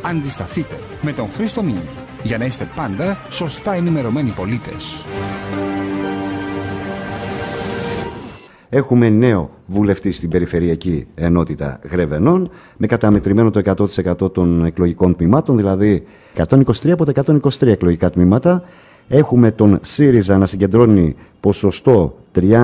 Αντισταθείτε με τον Χρήστο Μίνη για να είστε πάντα σωστά ενημερωμένοι πολίτες. Έχουμε νέο βουλευτή στην Περιφερειακή Ενότητα Γρεβενών με καταμετρημένο το 100% των εκλογικών τμήματων, δηλαδή 123 από τα 123 εκλογικά τμήματα. Έχουμε τον ΣΥΡΙΖΑ να συγκεντρώνει ποσοστό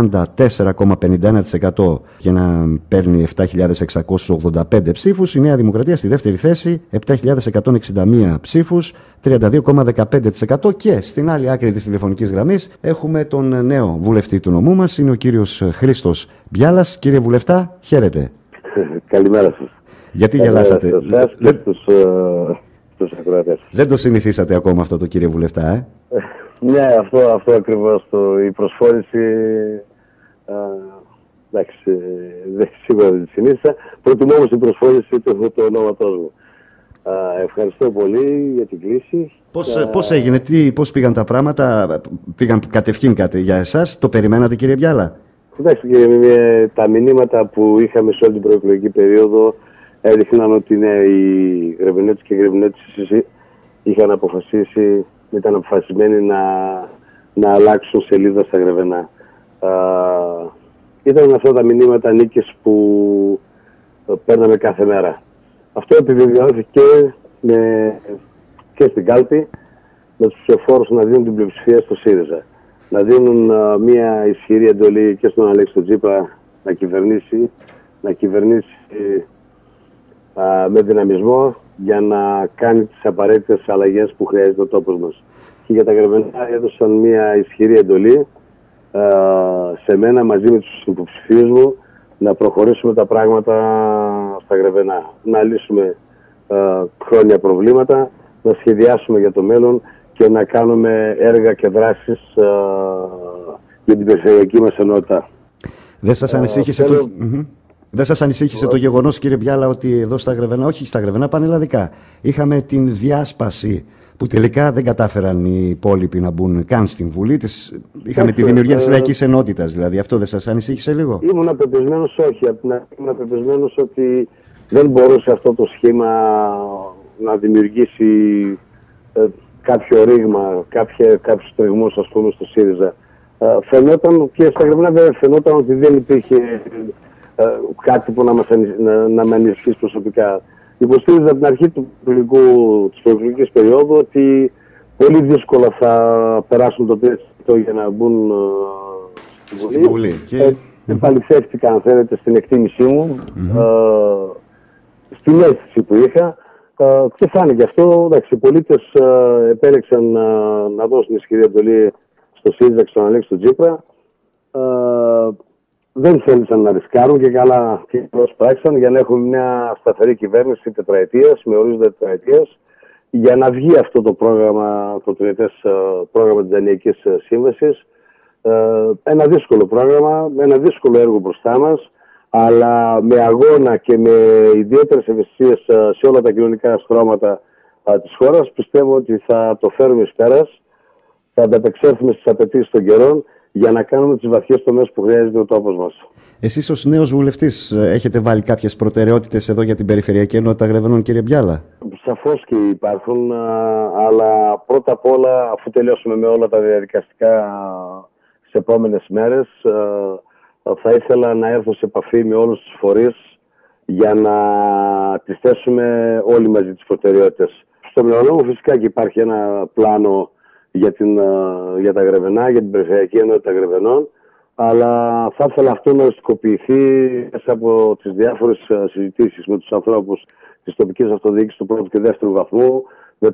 34,51% και να παίρνει 7.685 ψήφους. Η Νέα Δημοκρατία στη δεύτερη θέση, 7.161 ψήφους, 32,15%. Και στην άλλη άκρη της τηλεφωνικής γραμμής έχουμε τον νέο βουλευτή του νομού μας, είναι ο κύριος Χρήστος Μπιάλας. Κύριε Βουλευτά, χαίρετε. Καλημέρα σας. Γιατί γελάσατε? Δεν το συνηθίσατε ακόμα αυτό το, κύριε Βουλευτά, Ναι, αυτό ακριβώς η προσφόρηση. Εντάξει, σίγουρα δεν τη συνήθισα. Προτιμώ όμως την προσφόρηση του ονόματός μου. Ευχαριστώ πολύ για την κλήση. Πώς έγινε, πώς πήγαν τα πράγματα, πήγαν κατευχήν κάτι για εσάς, το περιμένατε, κύριε Μπιάλα? Εντάξει, τα μηνύματα που είχαμε σε όλη την προεκλογική περίοδο έδειχναν ότι οι Γρεβενέτες και οι Γρεβενέτες είχαν αποφασίσει, ήταν αποφασισμένοι να αλλάξουν σελίδα στα Γρεβενά. Ήταν αυτά τα μηνύματα νίκες που παίρναμε κάθε μέρα. Αυτό επιβεβαιώθηκε και στην κάλπη, με τους ψηφοφόρους να δίνουν την πλειοψηφία στο ΣΥΡΙΖΑ. Να δίνουν μια ισχυρή εντολή και στον Αλέξη τον Τσίπρα να κυβερνήσει με δυναμισμό για να κάνει τις απαραίτητες αλλαγές που χρειάζεται ο τόπος μας. Και για τα Γρεβενά έδωσαν μια ισχυρή εντολή σε μένα μαζί με τους υποψηφίους μου να προχωρήσουμε τα πράγματα στα Γρεβενά. Να λύσουμε χρόνια προβλήματα, να σχεδιάσουμε για το μέλλον και να κάνουμε έργα και δράσεις για την περιφερειακή μας ενότητα. Δεν σας ανησύχησε Δεν σας ανησύχησε το γεγονός, κύριε Μπιάλα, ότι εδώ στα Γρεβενά, όχι στα Γρεβενά, πανελλαδικά, είχαμε την διάσπαση που τελικά δεν κατάφεραν οι υπόλοιποι να μπουν καν στην Βουλή της. Είχαμε τη δημιουργία της Λαϊκής Ενότητας, δηλαδή. Αυτό δεν σας ανησύχησε λίγο? Ήμουν απεπισμένος όχι. Ήμουν απεπισμένος ότι δεν μπορούσε αυτό το σχήμα να δημιουργήσει κάποιο ρήγμα, κάποιους τριγμούς, ας πούμε, στο ΣΥΡΙΖΑ. Φαινόταν και στα Γρεβενά βέβαια φαινόταν ότι δεν υπήρχε κάτι που να με ανησυχήσει προσωπικά. Υποστήριζα από την αρχή της προεκλογικής περίοδου ότι πολύ δύσκολα θα περάσουν το τεστ για να μπουν στη Βουλή. Επαληθεύτηκα, αν θέλετε, στην εκτίμησή μου, στην αίσθηση που είχα και φάνηκε αυτό. Εντάξει, οι πολίτες επέλεξαν να δώσουν ισχυρή εντολή στο ΣΥΡΙΖΑ και στον Αλέξη τον Τσίπρα. Δεν θέλησαν να ρισκάρουν και καλά και προσπράξαν για να έχουμε μια σταθερή κυβέρνηση τετραετίας, με ορίζοντα τετραετίας, για να βγει αυτό το πρόγραμμα, το τριετές πρόγραμμα της Δανειακής Σύμβασης. Ένα δύσκολο πρόγραμμα, ένα δύσκολο έργο μπροστά μας, αλλά με αγώνα και με ιδιαίτερες ευαισθησίες σε όλα τα κοινωνικά στρώματα της χώρας, πιστεύω ότι θα το φέρουμε εις πέρας, θα ανταπεξέλθουμε στις απαιτήσεις των καιρών, για να κάνουμε τις βαθιές τομές που χρειάζεται ο τόπος μας. Εσείς ως νέος βουλευτής έχετε βάλει κάποιες προτεραιότητες εδώ για την Περιφερειακή Ενότητα Γρεβενών, κύριε Μπιάλα? Σαφώς και υπάρχουν, αλλά πρώτα απ' όλα, αφού τελειώσουμε με όλα τα διαδικαστικά στις επόμενες μέρες, θα ήθελα να έρθω σε επαφή με όλους τους φορείς για να τις θέσουμε όλοι μαζί τις προτεραιότητες. Στο μυαλό μου φυσικά και υπάρχει ένα πλάνο για τα Γρεβενά, για την Περιφερειακή Ενότητα Γρεβενών, αλλά θα ήθελα αυτό να οριστικοποιηθεί μέσα από τις διάφορες συζητήσεις με τους ανθρώπους της τοπικής αυτοδιοίκησης του πρώτου και δεύτερου βαθμού, με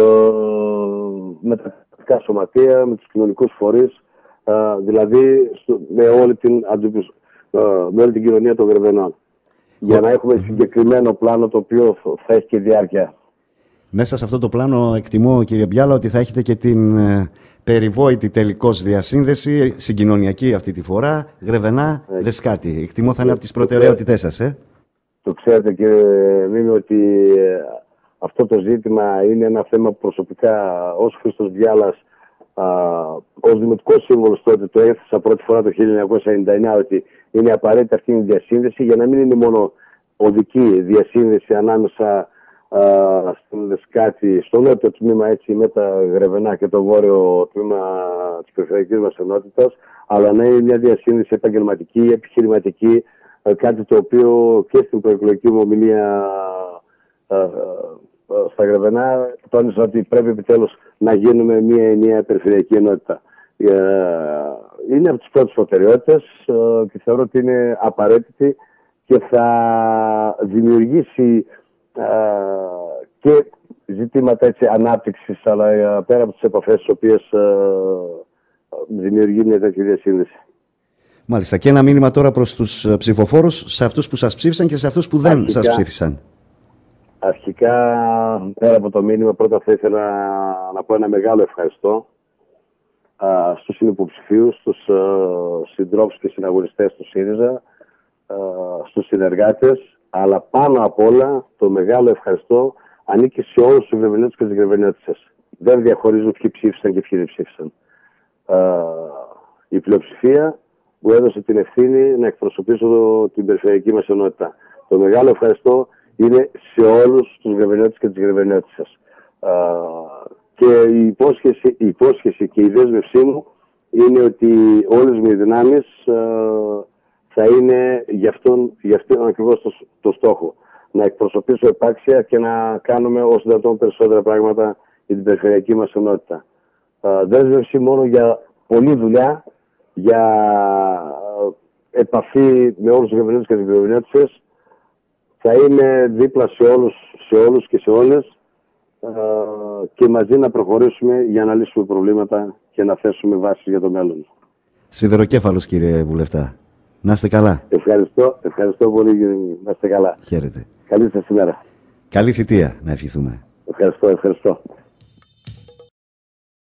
τα κρατικά σωματεία, με τους κοινωνικούς φορείς, δηλαδή με όλη την κοινωνία των Γρεβενών, για να έχουμε συγκεκριμένο πλάνο το οποίο θα έχει και διάρκεια. Μέσα σε αυτό το πλάνο εκτιμώ, κύριε Μπιάλα, ότι θα έχετε και την περιβόητη τελικώς διασύνδεση, συγκοινωνιακή αυτή τη φορά, Γρεβενά-Δεσκάτη. Εκτιμώ θα είναι από τις προτεραιότητές σας. Το ξέρετε, κύριε Μίμη, ότι αυτό το ζήτημα είναι ένα θέμα που προσωπικά ως Χρήστος Μπιάλας, ως Δημοτικός Σύμβολος τότε το έθεσα πρώτη φορά το 1999, ότι είναι απαραίτητη αυτή η διασύνδεση για να μην είναι μόνο οδική διασύνδεση ανάμεσα στην κάνοντας κάτι στο νότιο τμήμα, έτσι, με τα Γρεβενά και το βόρειο τμήμα της περιφερειακής μας ενότητας, αλλά να είναι μια διασύνδεση επαγγελματική, επιχειρηματική, κάτι το οποίο και στην προεκλογική μου ομιλία στα Γρεβενά τόνισα ότι πρέπει επιτέλους να γίνουμε μια ενιαία περιφερειακή ενότητα. Είναι από τις πρώτες προτεραιότητες και θεωρώ ότι είναι απαραίτητη και θα δημιουργήσει και ζητήματα, έτσι, ανάπτυξης, αλλά πέρα από τις επαφές τις οποίες δημιουργεί μια τέτοια διασύνδεση. Μάλιστα. Και ένα μήνυμα τώρα προς τους ψηφοφόρους, σε αυτούς που σας ψήφισαν και σε αυτούς που δεν σας ψήφισαν. Αρχικά, πέρα από το μήνυμα, πρώτα θα ήθελα να πω ένα μεγάλο ευχαριστώ στους συνυποψηφίους, στους συντρόφους και συναγωνιστές του ΣΥΡΙΖΑ, στους συνεργάτες, αλλά πάνω απ' όλα το μεγάλο ευχαριστώ ανήκει σε όλους τους Γρεβενιώτες και τις Γρεβενιώτισσες. Δεν διαχωρίζουν ποιοι ψήφισαν και ποιοι δεν ψήφισαν. Η πλειοψηφία που έδωσε την ευθύνη να εκπροσωπήσω την περιφερειακή μας ενότητα. Το μεγάλο ευχαριστώ είναι σε όλους τους Γρεβενιώτες και τις Γρεβενιώτισσες. Και η υπόσχεση και η δέσμευσή μου είναι ότι όλες μου οι δυνάμεις θα είναι για αυτόν ακριβώς το στόχο. Να εκπροσωπήσω επάξια και να κάνουμε όσο δυνατόν περισσότερα πράγματα για την περιφερειακή μας ενότητα. Δέσμευση μόνο για πολλή δουλειά, για επαφή με όλους τους Γρεβενιώτες και τις Γρεβενιώτισσες. Θα είμαι δίπλα σε όλους και σε όλες και μαζί να προχωρήσουμε για να λύσουμε προβλήματα και να θέσουμε βάσεις για το μέλλον. Σιδεροκέφαλος, κύριε Βουλευτά. Να είστε καλά. Ευχαριστώ πολύ, κύριε. Να είστε καλά. Χαίρετε. Καλή σας ημέρα. Καλή θητεία να ευχηθούμε. Ευχαριστώ.